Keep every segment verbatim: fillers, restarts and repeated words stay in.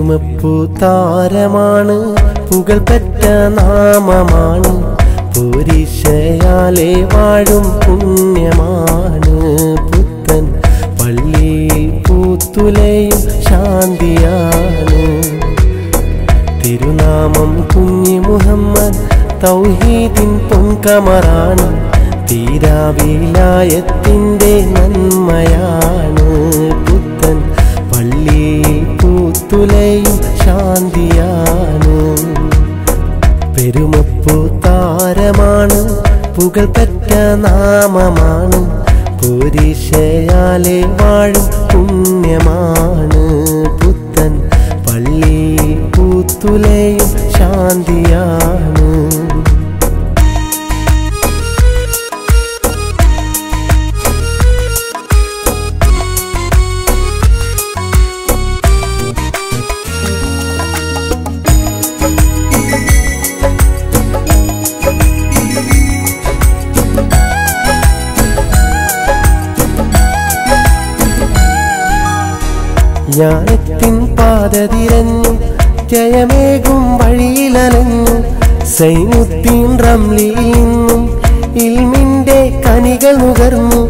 പെരുമപ്പൂത്താരമാണ് പുകൾപെറ്റ നാമമാണ് പോരിശയാലെ വാഴും പുണ്യമാണ് പുത്തൻ പള്ളിയിൽ പൂത്തുലയും ശാന്തിയാണ് തിരുനാമം കുഞ്ഞി മുഹമ്മദ് തൗഹീദിൻ പൊൻകമറാണ് തീരാവിലായത്തിൻ്റെ നന്മയാണ് പുത്തൻ പള്ളിയിൽ പൂത്തുലയും ശാന്തിയാണ് പെരുമപ്പൂത്താരമാണ് പുകൾപെറ്റ നാമമാണ് പോരിശയാലെ വാഴും പുണ്യമാണ് പുത്തൻ പള്ളിയിൽ പൂത്തുലയും ശാന്തിയാണ് ജ്ഞാനത്തിൻ പാത തിരഞ്ഞു ജയമേകും വഴിയിലലഞ്ഞു സൈനുദ്ദീൻ റംലിയിൽ നിന്നും ഇൽമിന്റെ കനികൾ നുകർന്നു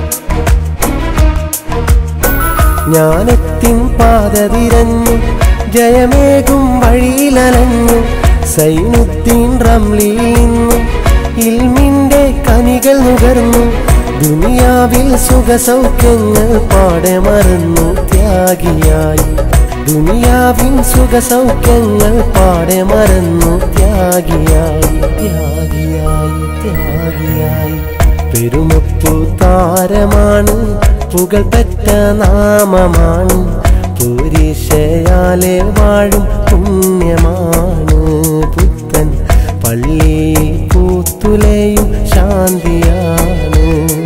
ജ്ഞാനത്തിൻ പാത തിരഞ്ഞു ജയമേകും വഴിയിലലഞ്ഞു സൈനുദ്ദീൻ റംലിയിൽ നിന്നും ഇൽമിന്റെ കനികൾ നുകർന്നു ദുനിയാവിൽ സുഖസൗഖ്യങ്ങൾ പാടെ മറന്നു ത്യാഗിയായി ദുനിയാവിൻ സുഖസൗഖ്യങ്ങൾ പാടെ മറന്നു ത്യാഗിയായി ത്യാഗിയായി ത്യാഗിയായി പെരുമപ്പൂത്താരമാണ് പുകൾപെറ്റ നാമമാണ് പോരിശയാലെ വാഴും പുണ്യമാണ് പുത്തൻ പള്ളിയിൽ പൂത്തുലയും ശാന്തിയാണ്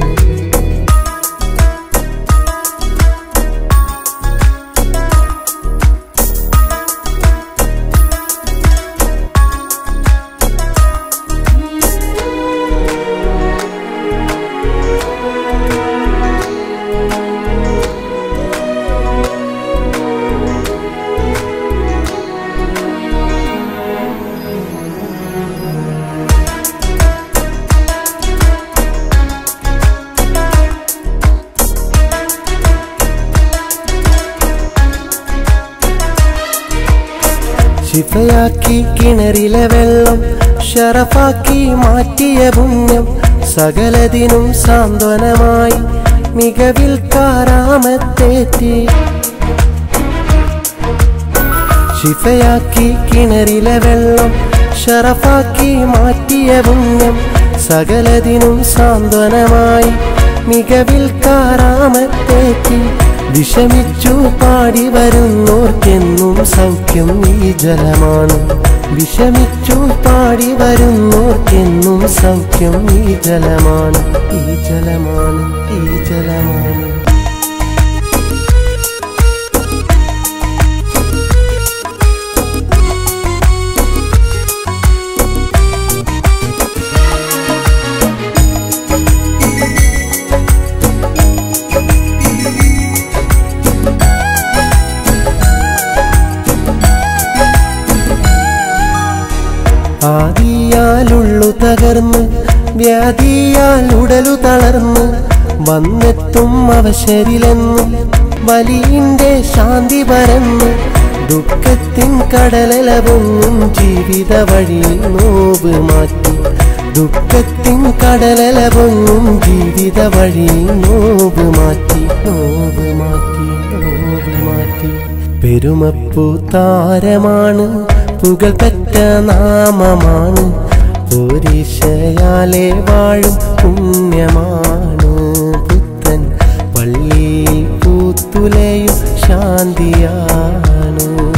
ശിഫയാക്കി കിണറിലെ വെള്ളം ഷറഫാക്കി മാറ്റിയ പുണ്യം സകലതിനും സാന്ത്വനമായി മികവിൽ കാരാമത്തേറ്റി ശിഫയാക്കി കിണറിലെ വെള്ളം ഷറഫാക്കി മാറ്റിയ പുണ്യം സകലതിനും സാന്ത്വനമായി മികവിൽ കാരാമത്തേറ്റി വിഷമിച്ചു പാടി വരുന്നോർക്കെന്നും സൗഖ്യം ഈ ജലമാണ് വിഷമിച്ചു പാടി വരുന്നോർക്കെന്നും സൗഖ്യം ഈ ജലമാണ് ഈ ജലമാണ് ഈ ജലമാണ് ആദിയാലുള്ളു തകർന്ന് വ്യാധിയാൽ ഉടലു തളർന്ന് വന്നെത്തും അവശരിലെന്നും വലിയിന്റെ ശാന്തി പരന്ന് ദുഃഖത്തിൻ കടലലവൊന്നും ജീവിത വഴിയിൽ നോവ് മാറ്റി ദുഃഖത്തിൻ കടലലവൊന്നും ജീവിത വഴിയിൽ നോവ് മാറ്റി നോവ് മാറ്റി നോവ് മാറ്റി പെരുമപ്പൂത്താരമാണ് പുകൾപെറ്റ നാമമാണ് പോരിശയാലെ വാഴും പുണ്യമാണ് പുത്തൻ പള്ളിയിൽ പൂത്തുലയും ശാന്തിയാണ്.